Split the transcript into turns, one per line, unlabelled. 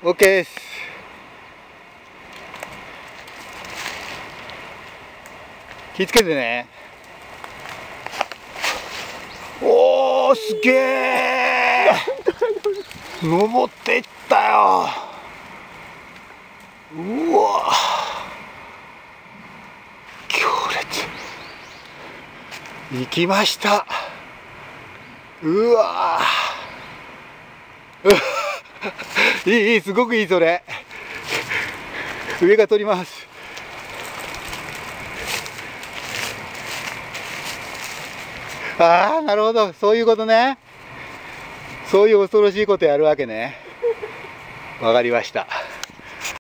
OK です。気をつけてね。おー、すげえ登っていったよ。うわ強烈。行きました。うわいい、すごくいい。それ上が取ります。ああ、なるほど、そういうことね。そういう恐ろしいことやるわけね。わかりました。